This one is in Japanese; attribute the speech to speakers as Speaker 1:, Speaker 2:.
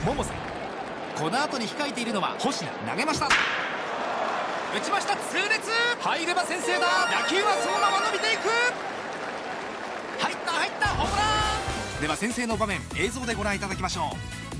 Speaker 1: 百瀬、この後に控えているのは星名。投げました、打ちました、痛烈、入れば先制だ。打球はそのまま伸びていく。入ったホームラン。では先制の場面、映像でご覧いただきましょう。